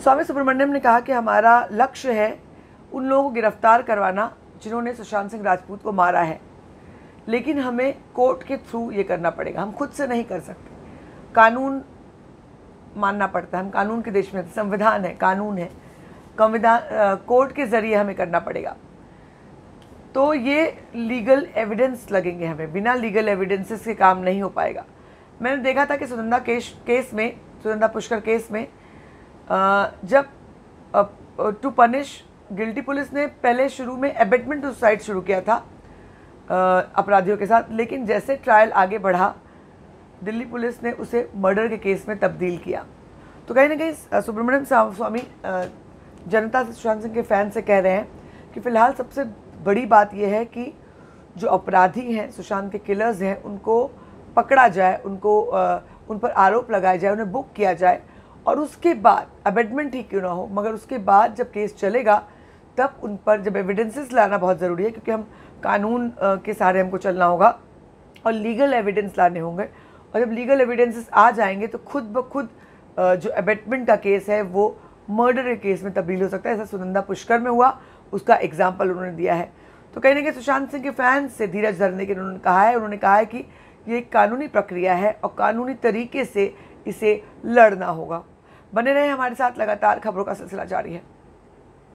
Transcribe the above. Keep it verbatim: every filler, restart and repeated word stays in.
स्वामी सुब्रमण्यम ने कहा कि हमारा लक्ष्य है उन लोगों को गिरफ्तार करवाना जिन्होंने सुशांत सिंह राजपूत को मारा है, लेकिन हमें कोर्ट के थ्रू ये करना पड़ेगा, हम खुद से नहीं कर सकते। कानून मानना पड़ता है, हम कानून के देश में, संविधान है, कानून है, संविधान कोर्ट के ज़रिए हमें करना पड़ेगा। तो ये लीगल एविडेंस लगेंगे हमें, बिना लीगल एविडेंसेस के काम नहीं हो पाएगा। मैंने देखा था कि सुनंदा केस केस में सुनंदा पुष्कर केस में जब टू पनिश गिल्टी पुलिस ने पहले शुरू में एबेटमेंट टू सुसाइड शुरू किया था अपराधियों के साथ, लेकिन जैसे ट्रायल आगे बढ़ा दिल्ली पुलिस ने उसे मर्डर के केस में तब्दील किया। तो कहीं ना कहीं सुब्रमण्यम स्वामी जनता से, सुशांत सिंह के फैन से कह रहे हैं कि फ़िलहाल सबसे बड़ी बात यह है कि जो अपराधी हैं, सुशांत के किलर्स हैं, उनको पकड़ा जाए, उनको आ, उन पर आरोप लगाया जाए, उन्हें बुक किया जाए, और उसके बाद अबेटमेंट ही क्यों ना हो, मगर उसके बाद जब केस चलेगा तब उन पर जब एविडेंसेस लाना बहुत ज़रूरी है, क्योंकि हम कानून के सहारे हमको चलना होगा और लीगल एविडेंस लाने होंगे। और जब लीगल एविडेंसेस आ जाएंगे तो खुद ब खुद जो अबेटमेंट का केस है वो मर्डर के केस में तब्दील हो सकता है। ऐसा सुनंदा पुष्कर में हुआ, उसका एग्जाम्पल उन्होंने दिया है। तो कहीं ना कहीं सुशांत सिंह के फैंस से धीरज धरने के उन्होंने कहा है उन्होंने कहा है कि ये एक कानूनी प्रक्रिया है और कानूनी तरीके से इसे लड़ना होगा। बने रहे हमारे साथ, लगातार खबरों का सिलसिला जारी है।